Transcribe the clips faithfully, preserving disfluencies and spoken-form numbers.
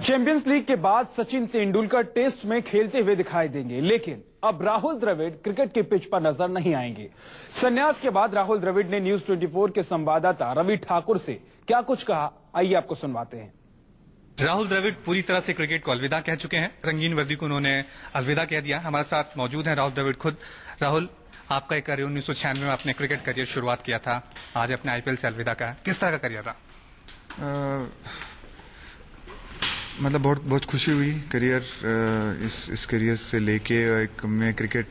Champions league के बाद Sachin Tendulkar test में खेलते हुए दिखाई देंगे, लेकिन अब राहुल द्रविड़ क्रिकेट के पिच पर नजर नहीं आएंगे। संन्यास के बाद राहुल द्रविड़ ने न्यूज चौबीस के संवाददाता रवि ठाकुर से क्या कुछ कहा, आइए आपको सुनवाते हैं। राहुल द्रविड़ पूरी तरह से क्रिकेट को अलविदा कह चुके हैं। रंगीन वर्दी को उन्होंने अलविदा कह दिया। हमारे साथ मौजूद हैं राहुल द्रविड़ खुद। राहुल, आपका एक करियर उन्नीस सौ छियानवे में आपने क्रिकेट करियर शुरुआत किया था, आज अपने आईपीएल से अलविदा कहा, किस तरह का करियर था? आ, मतलब बहुत बहुत खुशी हुई करियर इस इस करियर से लेके। एक मैं क्रिकेट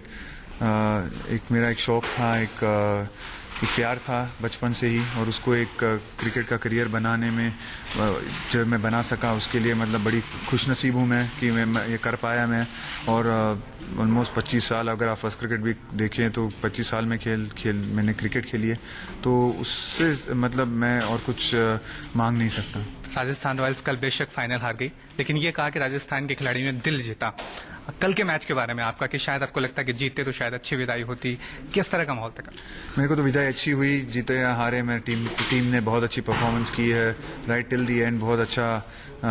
एक मेरा एक शौक था, एक एक प्यार था बचपन से ही, और उसको एक क्रिकेट का करियर बनाने में जब मैं बना सका उसके लिए मतलब बड़ी खुशनसीब हूँ मैं कि मैं ये कर पाया मैं। और ऑलमोस्ट पच्चीस साल अगर आप फर्स्ट क्रिकेट भी देखें तो पच्चीस साल में खेल खेल मैंने क्रिकेट खेली है, तो उससे मतलब मैं और कुछ मांग नहीं सकता। राजस्थान रॉयल्स कल बेशक फाइनल हार गई, लेकिन ये कहा कि राजस्थान के खिलाड़ी ने दिल जीता। कल के मैच के बारे में आपका, कि शायद आपको लगता है कि जीतते तो शायद अच्छी विदाई होती, किस तरह का माहौल था? मेरे को तो विदाई अच्छी हुई, जीते या हारे में टीम टीम ने बहुत अच्छी परफॉर्मेंस की है, राइट टिल दी एंड बहुत अच्छा आ,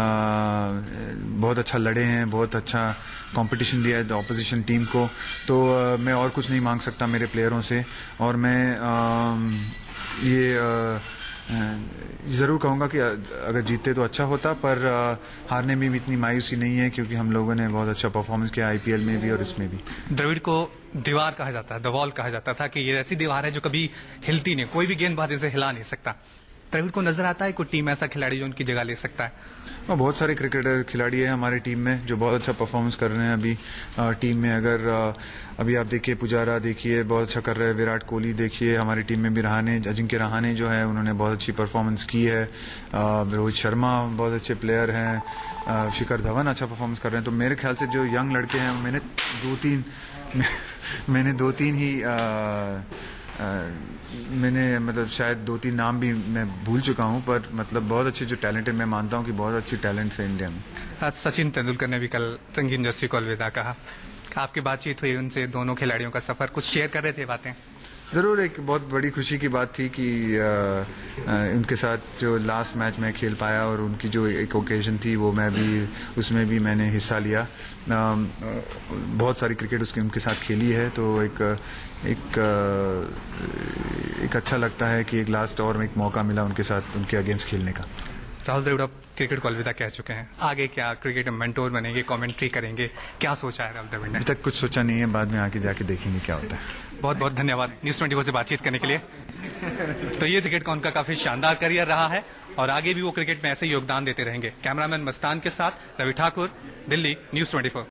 बहुत अच्छा लड़े हैं, बहुत अच्छा कंपटीशन दिया है ऑपोजिशन टीम को। तो आ, मैं और कुछ नहीं मांग सकता मेरे प्लेयरों से, और मैं आ, ये आ, जरूर कहूंगा कि अगर जीतते तो अच्छा होता, पर हारने में भी इतनी मायूसी नहीं है क्योंकि हम लोगों ने बहुत अच्छा परफॉर्मेंस किया आईपीएल में भी और इसमें भी। द्रविड़ को दीवार कहा जाता है, द वॉल कहा जाता था कि ये ऐसी दीवार है जो कभी हिलती नहीं, कोई भी गेंदबाज इसे हिला नहीं सकता। द्रविड़ को नजर आता है कोई टीम ऐसा खिलाड़ी जो उनकी जगह ले सकता है? और बहुत सारे क्रिकेटर खिलाड़ी हैं हमारे टीम में जो बहुत अच्छा परफॉर्मेंस कर रहे हैं अभी आ, टीम में। अगर आ, अभी आप देखिए पुजारा देखिए बहुत अच्छा कर रहे हैं, विराट कोहली देखिए, हमारी टीम में भी रहाणे अजिंक्य रहाणे जो है उन्होंने बहुत अच्छी परफॉर्मेंस की है, रोहित शर्मा बहुत अच्छे प्लेयर हैं, शिखर धवन अच्छा परफॉर्मेंस कर रहे हैं। तो मेरे ख्याल से जो यंग लड़के हैं, मैंने दो तीन मैंने दो तीन ही आ, आ, मैंने मतलब शायद दो तीन नाम भी मैं भूल चुका हूं, पर मतलब बहुत अच्छे जो टैलेंट है, मैं मानता हूं कि बहुत अच्छी टैलेंट है इंडिया में। आज सचिन तेंदुलकर ने भी कल रंगीन जर्सी को अलविदा कहा, आपकी बातचीत हुई उनसे, दोनों खिलाड़ियों का सफर कुछ शेयर कर रहे थे बातें? ज़रूर, एक बहुत बड़ी खुशी की बात थी कि आ, आ, उनके साथ जो लास्ट मैच मैं खेल पाया और उनकी जो एक ओकेजन थी वो मैं भी उसमें भी मैंने हिस्सा लिया। आ, आ, बहुत सारी क्रिकेट उसके उनके साथ खेली है, तो एक एक आ, एक अच्छा लगता है कि एक लास्ट और में एक मौका मिला उनके साथ उनके अगेंस्ट खेलने का। राहुल द्रविड़ अब क्रिकेट को अलविदा कह चुके हैं, आगे क्या क्रिकेट में मेंटोर बनेंगे, कमेंट्री करेंगे, क्या सोचा है राहुल द्रविड़ ने? अभी तक कुछ सोचा नहीं है, बाद में आके जाके देखेंगे क्या होता है। बहुत बहुत धन्यवाद न्यूज चौबीस से बातचीत करने के लिए। तो ये क्रिकेट का उनका काफी शानदार करियर रहा है और आगे भी वो क्रिकेट में ऐसे योगदान देते रहेंगे। कैमरामैन मस्तान के साथ रवि ठाकुर, दिल्ली, न्यूज चौबीस।